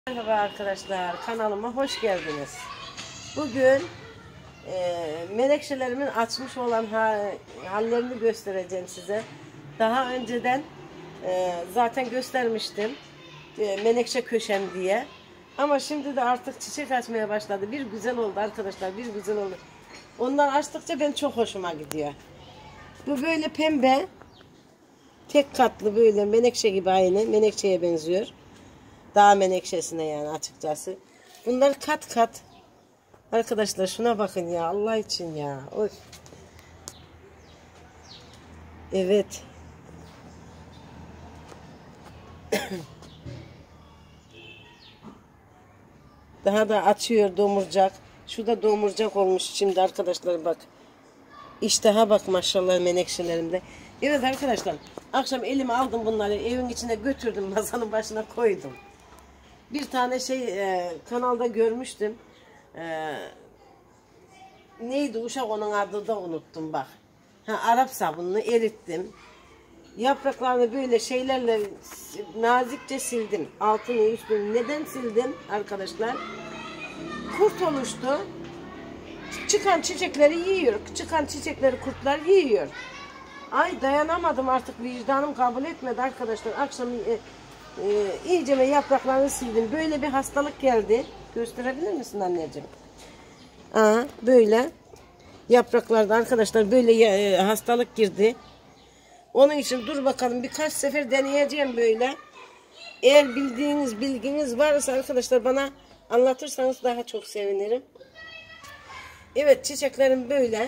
Merhaba arkadaşlar, kanalıma hoş geldiniz. Bugün menekşelerimin açmış olan hallerini göstereceğim size. Daha önceden zaten göstermiştim menekşe köşem diye. Ama şimdi de artık çiçek açmaya başladı. Bir güzel oldu arkadaşlar, bir güzel oldu. Ondan açtıkça ben çok hoşuma gidiyor. Bu böyle pembe, tek katlı böyle menekşe gibi, aynı menekşeye benziyor. Dağ menekşesine yani açıkçası. Bunlar kat kat. Arkadaşlar şuna bakın ya, Allah için ya. Oy. Evet. Daha da açıyor, domurcak. Şu da domurcak olmuş şimdi arkadaşlar, bak. İştaha bak maşallah menekşelerimde. Evet arkadaşlar, akşam elime aldım bunları, evin içine götürdüm, masanın başına koydum. Bir tane kanalda görmüştüm. Neydi uşak, onun adını da unuttum bak. Arap sabununu erittim. Yapraklarını böyle şeylerle nazikçe sildim. Altını üstünü. Neden sildim arkadaşlar? Kurt oluştu. Çıkan çiçekleri yiyor. Çıkan çiçekleri kurtlar yiyor. Ay dayanamadım artık, vicdanım kabul etmedi arkadaşlar. Akşam iyice yapraklarını sildim. Böyle bir hastalık geldi. Gösterebilir misin anneciğim? Böyle yapraklarda arkadaşlar böyle hastalık girdi. Onun için dur bakalım, birkaç sefer deneyeceğim böyle. Eğer bilginiz varsa arkadaşlar bana anlatırsanız daha çok sevinirim. Evet, çiçeklerim böyle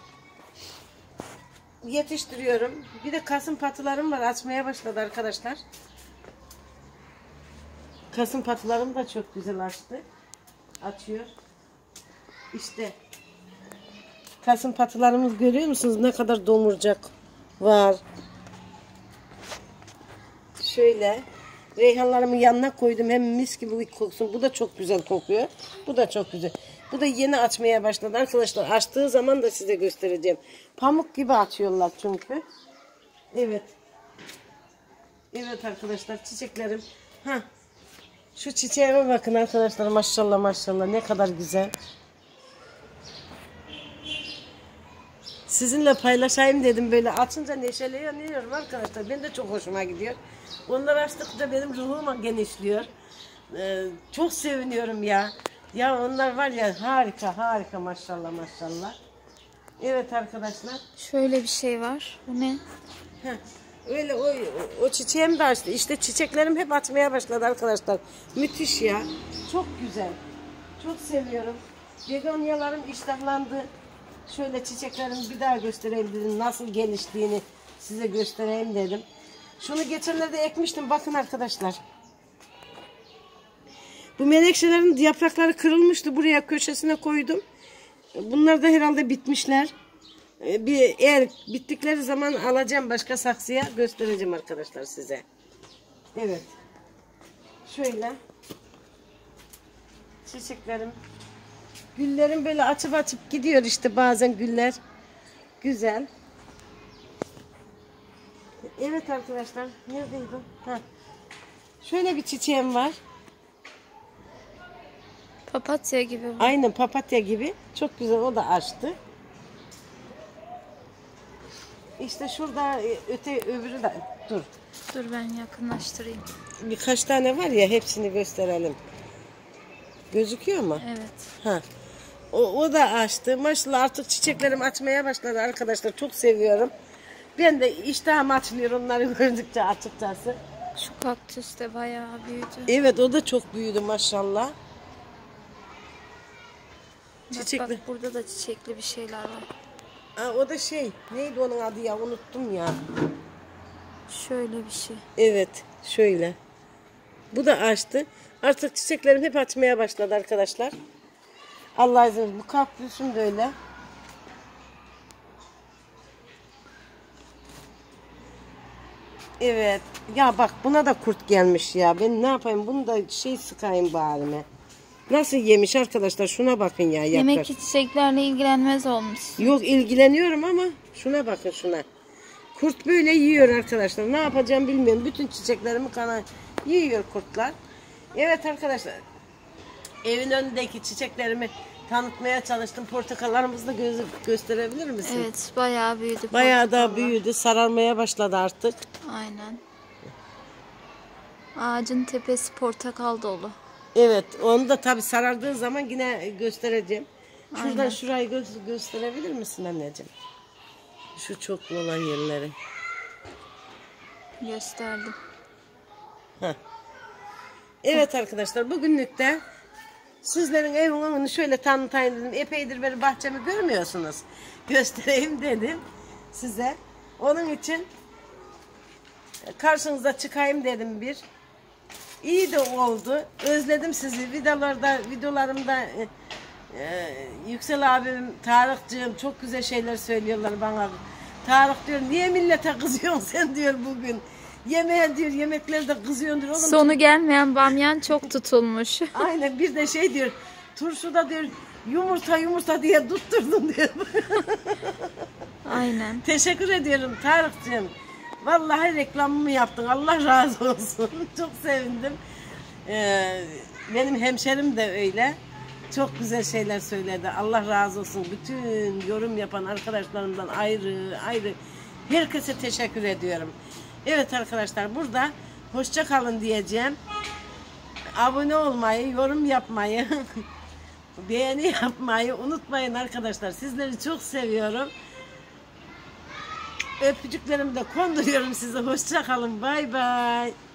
yetiştiriyorum. Bir de kasım patılarım var, açmaya başladı arkadaşlar. Kasım patılarım da çok güzel açtı. Açıyor. İşte kasım patılarımız, görüyor musunuz ne kadar domurcak var. Şöyle reyhanlarımı yanına koydum, hem mis gibi koksun. Bu da çok güzel kokuyor. Bu da çok güzel. Bu da yeni açmaya başladı arkadaşlar. Açtığı zaman da size göstereceğim. Pamuk gibi açıyorlar çünkü. Evet. Evet arkadaşlar, çiçeklerim. Şu çiçeğime bakın arkadaşlar, maşallah maşallah, ne kadar güzel. Sizinle paylaşayım dedim, böyle açınca neşeleniyorum arkadaşlar. Ben de çok hoşuma gidiyor. Onları açtıkça benim ruhum genişliyor. Çok seviniyorum ya. Ya onlar var ya, harika harika, maşallah maşallah. Evet arkadaşlar. Şöyle bir şey var. Bu ne? Öyle o çiçeğim de açtı. İşte çiçeklerim hep açmaya başladı arkadaşlar. Müthiş ya. Çok güzel. Çok seviyorum. Begonyalarım iştahlandı. Şöyle çiçeklerimi bir daha göstereyim dedim. Nasıl geliştiğini size göstereyim dedim. Şunu geçenlerde ekmiştim. Bakın arkadaşlar. Bu menekşelerin yaprakları kırılmıştı. Buraya köşesine koydum. Bunlar da herhalde bitmişler. Eğer bittikleri zaman alacağım, başka saksıya göstereceğim arkadaşlar size. Evet. Şöyle. Çiçeklerim. Güllerim böyle açıp gidiyor işte bazen güller. Güzel. Evet arkadaşlar. Neredeydim? Şöyle bir çiçeğim var. Papatya gibi. Aynen papatya gibi. Çok güzel, o da açtı. İşte şurada öbürü de dur. Dur ben yakınlaştırayım. Birkaç tane var ya, hepsini gösterelim. Gözüküyor mu? Evet. O da açtı. Maşallah artık çiçeklerim açmaya başladı arkadaşlar. Çok seviyorum. Ben de iştahım açılıyor onları gördükçe açıkçası. Şu kaktüs de bayağı büyüdü. Evet, o da çok büyüdü maşallah. Bak burada da çiçekli bir şeyler var. O da neydi onun adı ya, unuttum ya. Şöyle bir şey. Evet, şöyle. Bu da açtı. Artık çiçeklerim hep açmaya başladı arkadaşlar. Allah izin verir. Bu kaktüsüm de öyle. Evet. Ya bak, buna da kurt gelmiş ya. Ben ne yapayım? Bunu da sıkayım bari. Nasıl yemiş arkadaşlar? Şuna bakın ya. Demek ki çiçeklerle ilgilenmez olmuş. Yok, ilgileniyorum ama şuna bakın, şuna. Kurt böyle yiyor arkadaşlar. Ne yapacağım bilmiyorum. Bütün çiçeklerimi yiyor kurtlar. Evet arkadaşlar. Evin önündeki çiçeklerimi tanıtmaya çalıştım. Portakallarımızı da gösterebilir misin? Evet, bayağı büyüdü. Bayağı da portakallar. büyüdü. Sararmaya başladı artık. Aynen. Ağacın tepesi portakal dolu. Evet. Onu da tabii sarardığı zaman yine göstereceğim. Şuradan Aynen. şurayı gösterebilir misin anneciğim? Şu çoklu olan yerleri. Gösterdim. Heh. Evet arkadaşlar, bugünlük de sizlerin evin önünü şöyle tanıtayım dedim. Epeydir beri bahçemi görmüyorsunuz. Göstereyim dedim size. Onun için karşınıza çıkayım dedim bir. İyi de oldu. Özledim sizi. Videolarımda Yüksel abim, Tarık'cığım çok güzel şeyler söylüyorlar bana. Tarık diyor, niye millete kızıyorsun sen diyor bugün. Yemeğe diyor, yemeklerde kızıyorsun diyor. Oğlum, Sonu gelmeyen bamyan çok tutulmuş. aynen, bir de şey diyor, turşuda diyor yumurta diye tutturdun diyor. Aynen. Teşekkür ediyorum Tarık'cığım. Vallahi reklamımı yaptın. Allah razı olsun. Çok sevindim. Benim hemşerim de öyle. Çok güzel şeyler söyledi. Allah razı olsun. Bütün yorum yapan arkadaşlarımdan ayrı ayrı herkese teşekkür ediyorum. Evet arkadaşlar, burada hoşça kalın diyeceğim. Abone olmayı, yorum yapmayı, beğeni yapmayı unutmayın arkadaşlar. Sizleri çok seviyorum. Öpücüklerimi de konduruyorum size. Hoşça kalın. Bay bay.